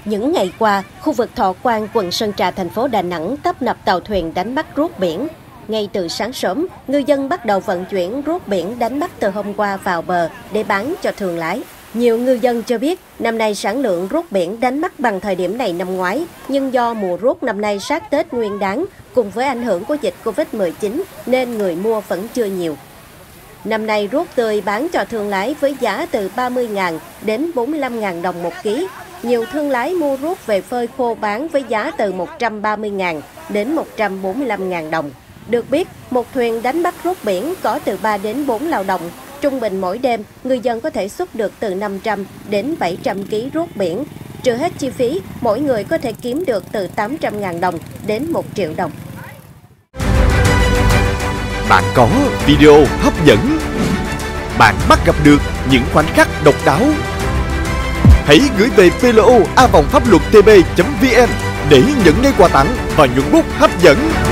Những ngày qua, khu vực Thọ Quang, quận Sơn Trà, thành phố Đà Nẵng tấp nập tàu thuyền đánh bắt ruốc biển. Ngay từ sáng sớm, ngư dân bắt đầu vận chuyển ruốc biển đánh bắt từ hôm qua vào bờ để bán cho thương lái. Nhiều ngư dân cho biết, năm nay sản lượng ruốc biển đánh bắt bằng thời điểm này năm ngoái, nhưng do mùa ruốc năm nay sát Tết Nguyên Đán, cùng với ảnh hưởng của dịch Covid-19 nên người mua vẫn chưa nhiều. Năm nay ruốc tươi bán cho thương lái với giá từ 30.000 đến 45.000 đồng một ký. Nhiều thương lái mua ruốc về phơi khô bán với giá từ 130.000 đến 145.000 đồng. Được biết, một thuyền đánh bắt ruốc biển có từ 3 đến 4 lao động. Trung bình mỗi đêm, người dân có thể xuất được từ 500 đến 700 kg ruốc biển. Trừ hết chi phí, mỗi người có thể kiếm được từ 800.000 đồng đến 1 triệu đồng. Bạn có video hấp dẫn, bạn bắt gặp được những khoảnh khắc độc đáo. Hãy gửi về plo@phapluottb.vn để nhận ngay quà tặng và nhuận bút hấp dẫn.